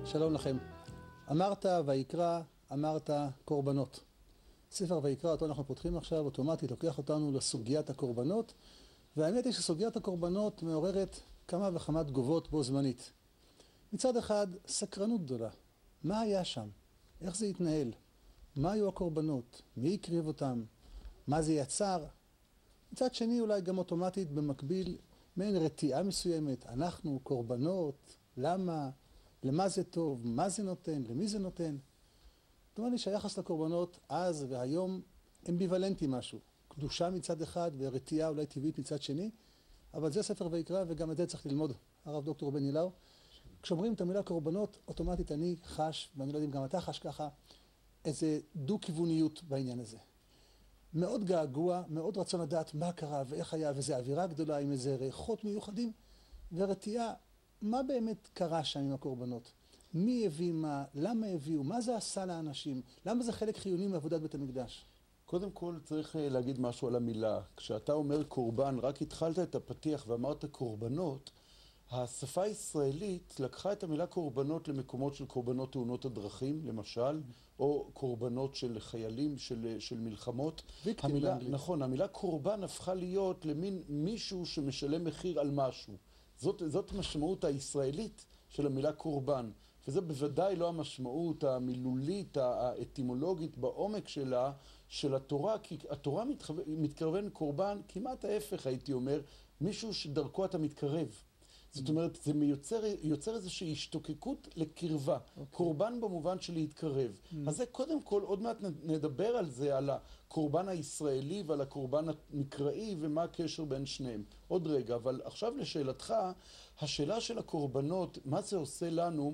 שלום לכם. אמרת ויקרא, אמרת קורבנות. ספר ויקרא, אותו אנחנו פותחים עכשיו, אוטומטית לוקח אותנו לסוגיית הקורבנות, והאמת היא שסוגיית הקורבנות מעוררת כמה וכמה תגובות בו זמנית. מצד אחד, סקרנות גדולה. מה היה שם? איך זה התנהל? מה היו הקורבנות? מי הקריב אותם? מה זה יצר? מצד שני, אולי גם אוטומטית במקביל, מעין רתיעה מסוימת. אנחנו קורבנות, למה? למה זה טוב? מה זה נותן? למי זה נותן? זאת אומרת לי שהיחס לקורבנות אז והיום אמביוולנטי משהו. קדושה מצד אחד ורתיעה אולי טבעית מצד שני, אבל זה ספר ויקרא וגם את זה צריך ללמוד. הרב דוקטור בן אילאו. כשאומרים את המילה קורבנות, אוטומטית אני חש, ואני לא יודע אם גם אתה חש ככה, איזה דו-כיווניות בעניין הזה. מאוד געגוע, מאוד רצון לדעת מה קרה ואיך היה, וזו אווירה גדולה עם איזה ריחות מיוחדים, ורתיעה, מה באמת קרה שם עם הקורבנות? מי הביא מה? למה הביאו? מה זה עשה לאנשים? למה זה חלק חיוני מעבודת בית המקדש? קודם כל צריך להגיד משהו על המילה. כשאתה אומר קורבן, רק התחלת את הפתיח ואמרת קורבנות, השפה הישראלית לקחה את המילה קורבנות למקומות של קורבנות תאונות הדרכים, למשל, או קורבנות של חיילים, של מלחמות. המילה, נכון, המילה קורבן הפכה להיות למין מישהו שמשלם מחיר על משהו. זאת משמעות הישראלית של המילה קורבן, וזה בוודאי לא המשמעות המילולית, האטימולוגית בעומק שלה, של התורה, כי התורה מתקרבן קורבן, כמעט ההפך הייתי אומר, מישהו שדרכו אתה מתקרב. זאת אומרת, זה יוצר איזושהי השתוקקות לקרבה. קורבן במובן של להתקרב. אז זה קודם כל, עוד מעט נדבר על זה, על הקורבן הישראלי ועל הקורבן המקראי ומה הקשר בין שניהם. עוד רגע, אבל עכשיו לשאלתך, השאלה של הקורבנות, מה זה עושה לנו?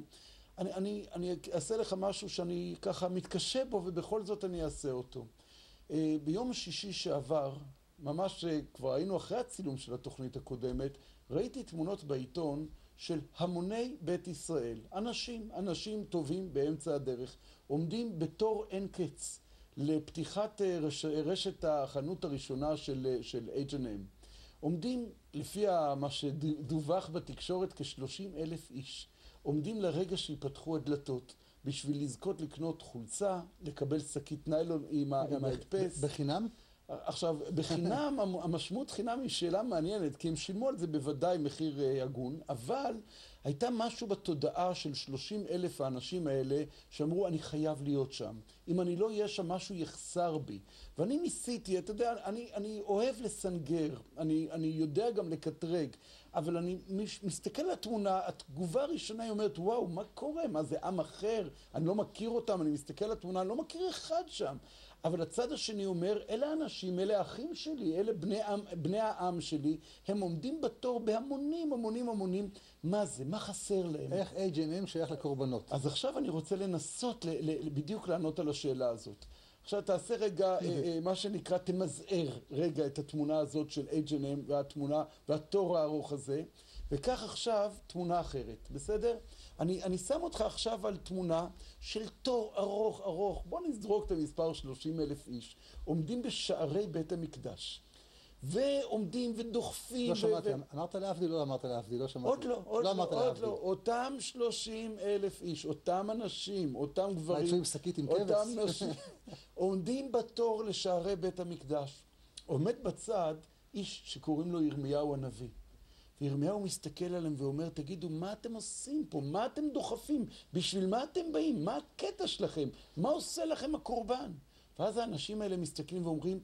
אני אעשה לך משהו שאני ככה מתקשה בו ובכל זאת אני אעשה אותו. ביום השישי שעבר, ממש כבר היינו אחרי הצילום של התוכנית הקודמת, ראיתי תמונות בעיתון של המוני בית ישראל. אנשים טובים באמצע הדרך, עומדים בתור אין קץ לפתיחת רשת החנות הראשונה של H&M. עומדים, לפי מה שדווח בתקשורת, כ-30,000 איש. עומדים לרגע שיפתחו הדלתות, בשביל לזכות לקנות חולצה, לקבל שקית ניילון עם ההדפס. בחינם? עכשיו, בחינם, המשמעות חינם היא שאלה מעניינת, כי הם שילמו על זה בוודאי מחיר הגון, אבל הייתה משהו בתודעה של 30,000 האנשים האלה שאמרו, אני חייב להיות שם. אם אני לא אהיה שם, משהו יחסר בי. ואני ניסיתי, אתה יודע, אני אוהב לסנגר, אני יודע גם לקטרג, אבל אני מסתכל על התמונה, התגובה הראשונה היא אומרת, וואו, מה קורה? מה זה עם אחר? אני לא מכיר אותם, אני מסתכל על התמונה, אני לא מכיר אחד שם. אבל הצד השני אומר, אלה האנשים, אלה האחים שלי, אלה בני העם שלי, הם עומדים בתור בהמונים, מה זה? מה חסר להם? איך H&M שייך לקורבנות? אז עכשיו אני רוצה לנסות בדיוק לענות על השאלה הזאת. עכשיו תעשה רגע מה שנקרא, תמזער רגע את התמונה הזאת של H&M והתמונה והתור הארוך הזה, וכך עכשיו תמונה אחרת, בסדר? אני שם אותך עכשיו על תמונה של תור ארוך, בוא נזרוק את המספר 30,000 איש, עומדים בשערי בית המקדש, ועומדים ודוחפים. לא שמעתי, אמרת להבדיל, לא אמרת להבדיל, לא שמעתי. עוד לא, אותם 30,000 איש, אותם אנשים, אותם גברים, יצאו עם שקית עם כבש. אותם נשים, עומדים בתור לשערי בית המקדש. עומד בצד איש שקוראים לו ירמיהו הנביא. וירמיהו מסתכל עליהם ואומר, תגידו, מה אתם עושים פה? מה אתם דוחפים? בשביל מה אתם באים? מה הקטע שלכם? מה עושה לכם הקורבן? ואז האנשים האלה מסתכלים ואומרים,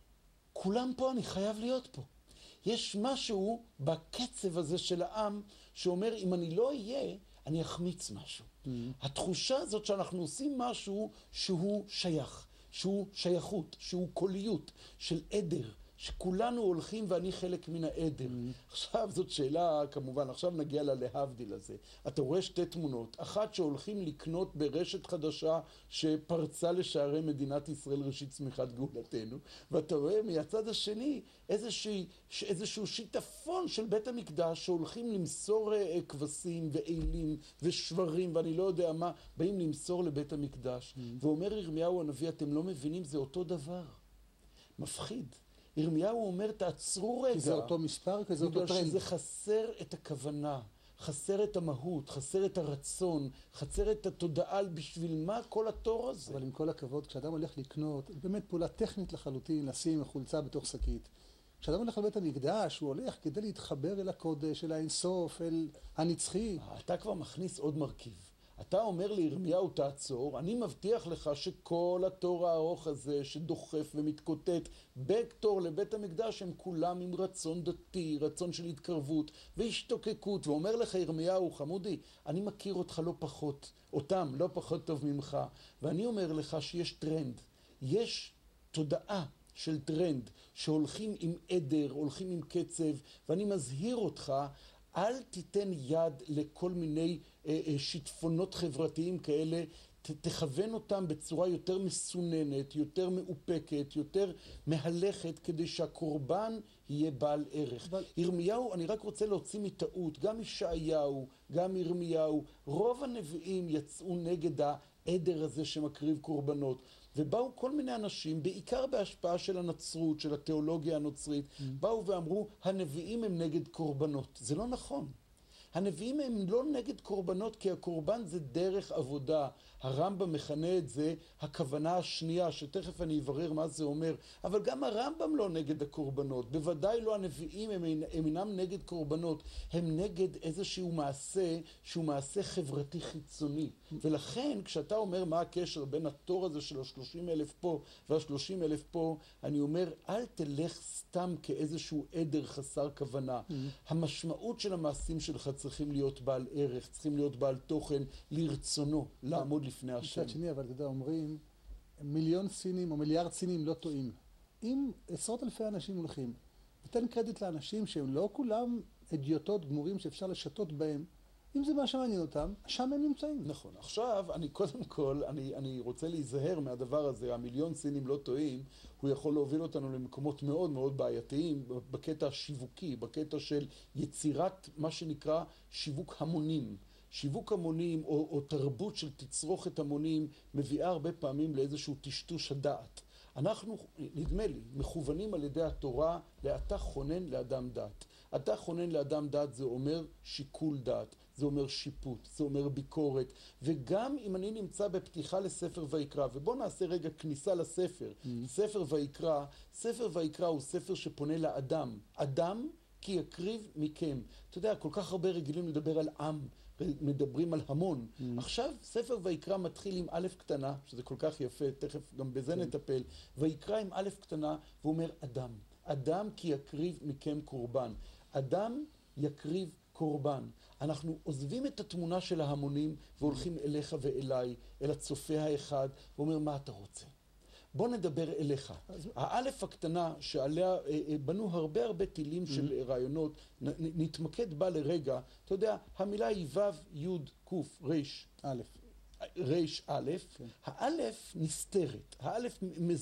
כולם פה, אני חייב להיות פה. יש משהו בקצב הזה של העם שאומר, אם אני לא אהיה, אני אחמיץ משהו. התחושה הזאת שאנחנו עושים משהו שהוא שייך, שהוא שייכות, שהוא קוליות, של עדר, שכולנו הולכים ואני חלק מן העדר. עכשיו זאת שאלה, כמובן, עכשיו נגיע להבדיל הזה. אתה רואה שתי תמונות, אחת שהולכים לקנות ברשת חדשה שפרצה לשערי מדינת ישראל ראשית צמיחת גאולתנו, ואתה רואה מהצד השני איזשהו שיטפון של בית המקדש שהולכים למסור כבשים ואילים ושברים ואני לא יודע מה, באים למסור לבית המקדש. ואומר ירמיהו הנביא, אתם לא מבינים, זה אותו דבר. מפחיד. ירמיהו אומר, תעצרו רגע. כי זה אותו מספר, כי זה אותו טרנד. בגלל שזה חסר את הכוונה. חסר את המהות, חסר את הרצון, חסר את התודעה בשביל מה כל התור הזה. אבל עם כל הכבוד, כשאדם הולך לקנות, באמת פעולה טכנית לחלוטין, לשים חולצה בתוך שקית. כשאדם הולך לבית המקדש, הוא הולך כדי להתחבר אל הקודש, אל האינסוף, אל הנצחי. אתה כבר מכניס עוד מרכיב. אתה אומר לירמיהו תעצור, אני מבטיח לך שכל התור הארוך הזה שדוחף ומתקוטט בקטור לבית המקדש הם כולם עם רצון דתי, רצון של התקרבות והשתוקקות, ואומר לך ירמיהו, חמודי, אני מכיר אותך לא פחות, אותם לא פחות טוב ממך, ואני אומר לך שיש טרנד, יש תודעה של טרנד שהולכים עם עדר, הולכים עם קצב, ואני מזהיר אותך, אל תיתן יד לכל מיני שיטפונות חברתיים כאלה, תכוון אותם בצורה יותר מסוננת, יותר מאופקת, יותר מהלכת, כדי שהקורבן יהיה בעל ערך. ירמיהו, אני רק רוצה להוציא מטעות, גם ישעיהו, גם ירמיהו, רוב הנביאים יצאו נגד העדר הזה שמקריב קורבנות. ובאו כל מיני אנשים, בעיקר בהשפעה של הנצרות, של התיאולוגיה הנוצרית, באו ואמרו, הנביאים הם נגד קורבנות. זה לא נכון. הנביאים הם לא נגד קורבנות, כי הקורבן זה דרך עבודה. הרמב"ם מכנה את זה הכוונה השנייה, שתכף אני אברר מה זה אומר. אבל גם הרמב"ם לא נגד הקורבנות. בוודאי לא הנביאים, הם אינם נגד קורבנות. הם נגד איזשהו מעשה, שהוא מעשה חברתי חיצוני. ולכן, כשאתה אומר מה הקשר בין התור הזה של 30,000 פה וה-30,000 פה, אני אומר, אל תלך סתם כאיזשהו עדר חסר כוונה. המשמעות של המעשים שלך צריכים להיות בעל ערך, צריכים להיות בעל תוכן, לרצונו, לעמוד לפני השם. מצד שני, אבל אתה יודע, אומרים, מיליון סינים או מיליארד סינים לא טועים. אם עשרות אלפי אנשים הולכים, ותן קרדיט לאנשים שהם לא כולם אדיוטות גמורים שאפשר לשתות בהם, אם זה מה שמעניין אותם, שם הם נמצאים. נכון. עכשיו, קודם כל, אני רוצה להיזהר מהדבר הזה, המיליון סינים לא טועים, הוא יכול להוביל אותנו למקומות מאוד מאוד בעייתיים, בקטע השיווקי, בקטע של יצירת מה שנקרא שיווק המונים. שיווק המונים או תרבות של תצרוכת המונים מביאה הרבה פעמים לאיזשהו טשטוש הדעת. אנחנו, נדמה לי, מכוונים על ידי התורה לאתה חונן לאדם דעת. אתה חונן לאדם דעת זה אומר שיקול דעת, זה אומר שיפוט, זה אומר ביקורת, וגם אם אני נמצא בפתיחה לספר ויקרא, ובוא נעשה רגע כניסה לספר, ספר ויקרא הוא ספר שפונה לאדם, אדם כי יקריב מכם. אתה יודע, כל כך הרבה רגילים לדבר על עם, מדברים על המון. עכשיו ספר ויקרא מתחיל עם א' קטנה, שזה כל כך יפה, תכף גם בזה נטפל, ויקרא עם א' קטנה, והוא אומר אדם. אדם כי יקריב מכם קורבן. אדם יקריב קורבן. אנחנו עוזבים את התמונה של ההמונים והולכים אליך ואליי, אל הצופה האחד, ואומר מה אתה רוצה? בוא נדבר אליך. האלף הקטנה שעליה בנו הרבה טילים של רעיונות, נתמקד בה לרגע. אתה יודע, המילה היא ו' י' ק' ר' א', האלף נסתרת, האלף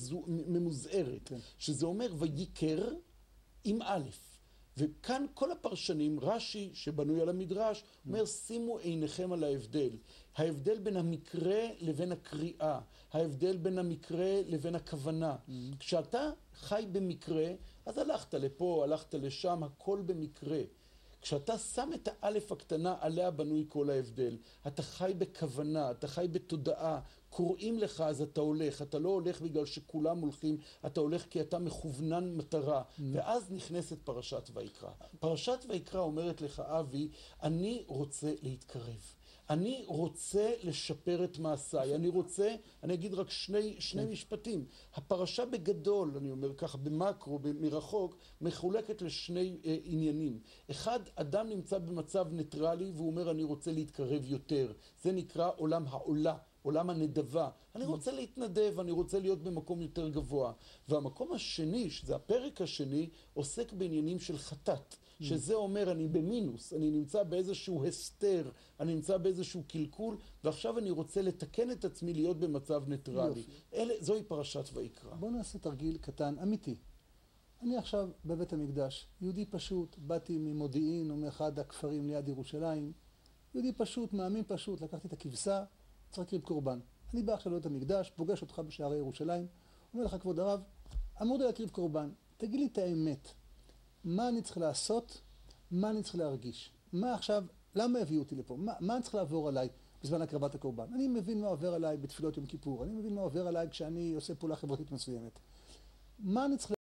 ממוזערת, שזה אומר ויקר עם א'. וכאן כל הפרשנים, רש"י שבנוי על המדרש, אומר שימו עיניכם על ההבדל. ההבדל בין המקרה לבין הקריאה, ההבדל בין המקרה לבין הכוונה. כשאתה חי במקרה, אז הלכת לפה, הלכת לשם, הכל במקרה. כשאתה שם את האלף הקטנה, עליה בנוי כל ההבדל. אתה חי בכוונה, אתה חי בתודעה, קוראים לך אז אתה הולך, אתה לא הולך בגלל שכולם הולכים, אתה הולך כי אתה מכוונן מטרה. ואז נכנסת פרשת ויקרא. פרשת ויקרא אומרת לך, אבי, אני רוצה להתקרב. אני רוצה לשפר את מעשיי, אני אגיד רק שני משפטים. הפרשה בגדול, אני אומר ככה, במקרו, מרחוק, מחולקת לשני עניינים. אחד, אדם נמצא במצב ניטרלי והוא אומר אני רוצה להתקרב יותר. זה נקרא עולם העולה. עולם הנדבה. אני רוצה להתנדב, אני רוצה להיות במקום יותר גבוה. והמקום השני, שזה הפרק השני, עוסק בעניינים של חטאת. שזה אומר, אני במינוס, אני נמצא באיזשהו הסתר, אני נמצא באיזשהו קלקול, ועכשיו אני רוצה לתקן את עצמי להיות במצב ניטרלי. זוהי פרשת ויקרא. בוא נעשה תרגיל קטן, אמיתי. אני עכשיו בבית המקדש, יהודי פשוט, באתי ממודיעין או מאחד הכפרים ליד ירושלים, יהודי פשוט, מאמין פשוט, לקחתי את הכבשה, צריך להקריב קורבן. אני בא עכשיו לבית המקדש, פוגש אותך בשערי ירושלים, אומר לך כבוד הרב, אמור לי להקריב קורבן, תגיד לי את האמת. מה אני צריך לעשות? מה אני צריך להרגיש? מה עכשיו למה הביאו אותי לפה? מה אני צריך לעבור עליי בזמן הקרבת הקורבן? אני מבין מה עובר עליי בתפילות יום כיפור, אני מבין מה עובר עליי כשאני עושה פעולה חברתית מסוימת. מה אני צריך